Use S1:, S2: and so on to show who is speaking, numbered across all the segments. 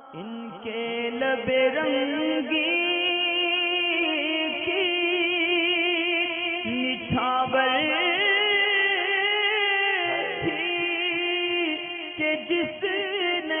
S1: ان کے لب رنگی کی نچھاور تھی کہ جس نے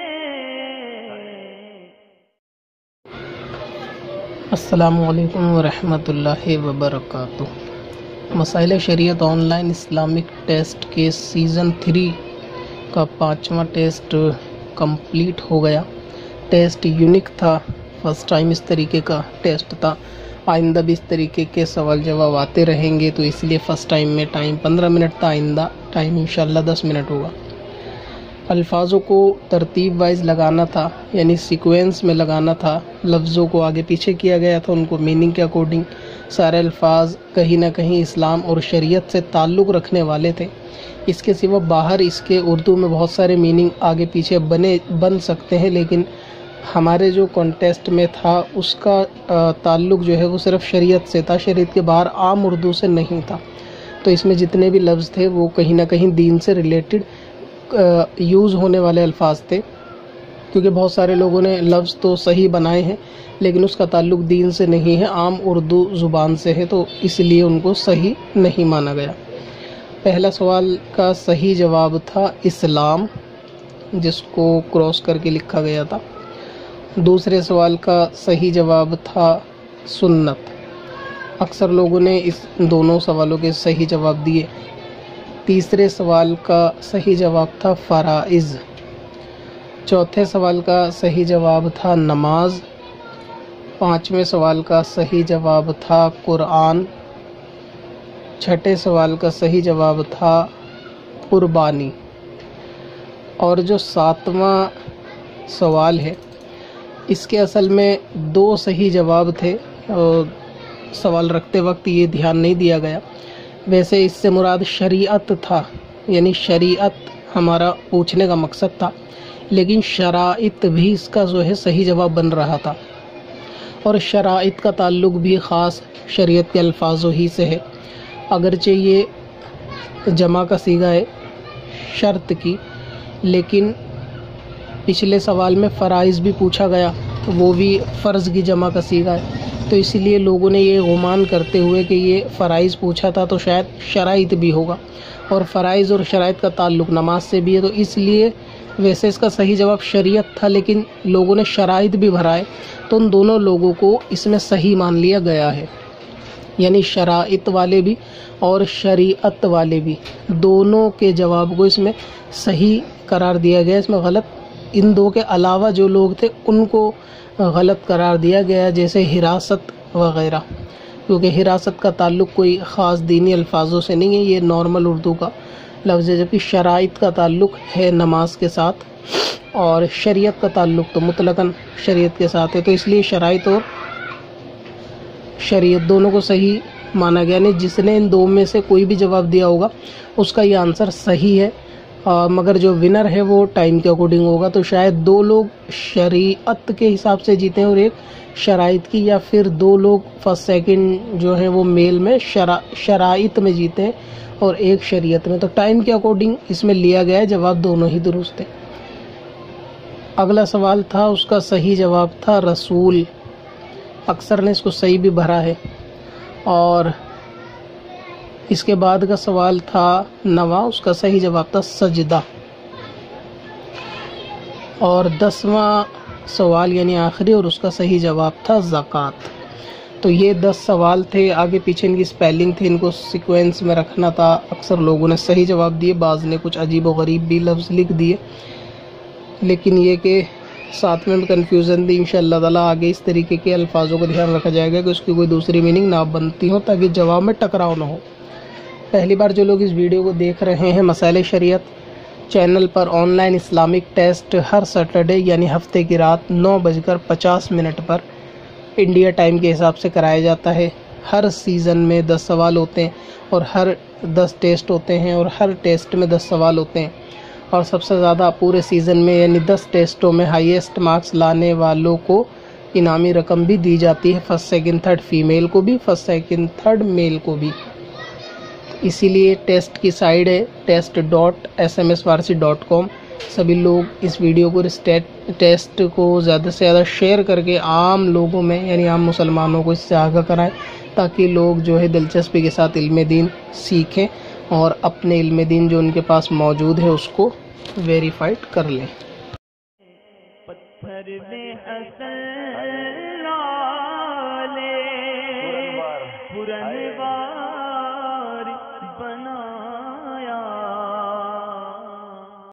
S2: السلام علیکم ورحمۃ اللہ وبرکاتہ۔ مسائل شریعت آن لائن اسلامک ٹیسٹ کے سیزن 3 کا 5واں ٹیسٹ کمپلیٹ ہو گیا۔ ٹیسٹ یونیک تھا، فرسٹ ٹائم اس طریقے کا ٹیسٹ تھا۔ آئندہ بھی اس طریقے کے سوال جواب آتے رہیں گے، تو اس لیے فرسٹ ٹائم میں ٹائم 15 منٹ تھا، آئندہ ٹائم انشاءاللہ 10 منٹ ہوگا۔ الفاظوں کو ترتیب وائز لگانا تھا، یعنی سیکوینس میں لگانا تھا۔ لفظوں کو آگے پیچھے کیا گیا تھا، ان کو میننگ کے اکارڈنگ۔ سارے الفاظ کہیں نہ کہیں اسلام اور شریعت سے تعلق رکھنے والے تھے۔ اس کے سوا باہر اس کے اردو میں بہت سارے میننگ آگے پیچھے بن سکتے ہیں، لیکن ہمارے جو کانٹیسٹ میں تھا اس کا تعلق جو ہے وہ صرف شریعت سے تھا، شریعت کے باہر عام اردو سے نہیں تھا۔ تو اس میں جتنے بھی لفظ تھے وہ کہیں نہ کہیں دین سے ریلیٹڈ یوز ہونے والے الفاظ تھے، کیونکہ بہت سارے لوگوں نے لفظ تو صحیح بنائے ہیں لیکن اس کا تعلق دین سے نہیں ہے، عام اردو زبان سے ہے، تو اس لیے ان کو صحیح نہیں مانا گیا۔ پہلا سوال کا صحیح جواب تھا اسلام، جس کو کراس کر کے لکھا گیا تھا۔ دوسرے سوال کا صحیح جواب تھا سنت۔ اکثر لوگوں نے اس دونوں سوالوں کے صحیح جواب دیے۔ تیسرے سوال کا صحیح جواب تھا فرائض۔ چوتھے سوال کا صحیح جواب تھا نماز۔ پانچویں سوال کا صحیح جواب تھا قرآن۔ چھٹے سوال کا صحیح جواب تھا قربانی۔ اور جو ساتواں سوال ہے اس کے اصل میں 2 صحیح جواب تھے، اور سوال رکھتے وقت یہ دھیان نہیں دیا گیا۔ ویسے اس سے مراد شریعت تھا، یعنی شریعت ہمارا پوچھنے کا مقصد تھا، لیکن شرائط بھی اس کا جو ہے صحیح جواب بن رہا تھا، اور شرائط کا تعلق بھی خاص شریعت کے الفاظوں ہی سے ہے۔ اگرچہ یہ جمع کا صیغہ ہے شرط کی، لیکن پچھلے سوال میں فرائض بھی پوچھا گیا، وہ بھی فرض کی جمع کا صیغہ ہے، تو اسی لیے لوگوں نے یہ گمان کرتے ہوئے کہ یہ فرائض پوچھا تھا تو شاید شرائط بھی ہوگا، اور فرائض اور شرائط کا تعلق نماز سے بھی ہے، تو اس لیے ویسے اس کا صحیح جواب شریعت تھا، لیکن لوگوں نے شرائط بھی بھرائے، تو ان دونوں لوگوں کو اس میں صحیح مان لیا گیا ہے، یعنی شرائط والے بھی اور شریعت والے بھی، دونوں کے جواب کو اس میں صحیح قرار دیا گیا۔ اس میں غلط ان دو کے علاوہ جو لوگ تھے ان کو غلط قرار دیا گیا، جیسے حراست وغیرہ، کیونکہ حراست کا تعلق کوئی خاص دینی الفاظوں سے نہیں ہے، یہ نارمل اردو کا لفظ ہے، جبکہ شرائط کا تعلق ہے نماز کے ساتھ، اور شریعت کا تعلق تو مطلقاً شریعت کے ساتھ ہے، تو اس لیے شرائط اور شریعت دونوں کو صحیح مانا گیا۔ نہیں، جس نے ان دو میں سے کوئی بھی جواب دیا ہوگا اس کا یہ آنسر صحیح ہے، مگر جو ونر ہے وہ ٹائم کے اکارڈنگ ہوگا، تو شاید 2 لوگ شریعت کے حساب سے جیتے ہیں اور ایک شرائط کی، یا پھر 2 لوگ فرسٹ سیکنڈ جو ہیں وہ میل میں شرائط میں جیتے ہیں اور ایک شریعت میں، تو ٹائم کے اکارڈنگ اس میں لیا گیا ہے، جواب دونوں ہی درست ہے۔ اگلا سوال تھا، اس کا صحیح جواب تھا رسول۔ اکثر نے اس کو صحیح بھی بھرا ہے، اور اس کے بعد کا سوال تھا نواں، اس کا صحیح جواب تھا سجدہ۔ اور 10واں سوال یعنی آخری، اور اس کا صحیح جواب تھا زکوٰۃ۔ تو یہ 10 سوال تھے، آگے پیچھے ان کی سپیلنگ تھی، ان کو سیکوینس میں رکھنا تھا۔ اکثر لوگوں نے صحیح جواب دیے، بعض نے کچھ عجیب و غریب بھی لفظ لکھ دیے، لیکن یہ کہ ساتھ میں کنفیوژن دی۔ انشاءاللہ تعالیٰ آگے اس طریقے کے الفاظوں کو دھیان رکھا جائے گا کہ اس کی کوئی دوسری میننگ نہ بنتی ہو، تاکہ جواب میں ٹکراؤ نہ ہو۔ پہلی بار جو لوگ اس ویڈیو کو دیکھ رہے ہیں، مسائل شریعت چینل پر آن لائن اسلامک ٹیسٹ ہر سیٹرڈے یعنی ہفتے کی رات 9:50 پر انڈیا ٹائم کے حساب سے کرایا جاتا ہے۔ ہر سیزن میں 10 سوال ہوتے ہیں، اور ہر 10 ٹیسٹ ہوتے ہیں، اور ہر ٹیسٹ میں 10 سوال ہوتے ہیں، اور سب سے زیادہ پورے سیزن میں یعنی 10 ٹیسٹوں میں ہائیسٹ مارکس لانے والوں کو انعامی رقم بھی دی جاتی ہے، فرسٹ سیکنڈ تھرڈ فیمیل کو بھی، فرسٹ سیکنڈ تھرڈ میل کو بھی۔ اسی لیے ٹیسٹ کی سائٹ ہے test.smswarsi.com، سبھی لوگ اس ویڈیو کو ٹیسٹ کو زیادہ سے زیادہ شیئر کر کے عام لوگوں میں یعنی عام مسلمانوں کو اس سے آگاہ کرائیں، تاکہ لوگ جو ہے دلچسپی کے ساتھ علم دین سیکھیں اور اپنے علم دین جو ان کے پاس موجود ہے اس کو ویریفائڈ کر لیں۔
S1: پتھر میں حسن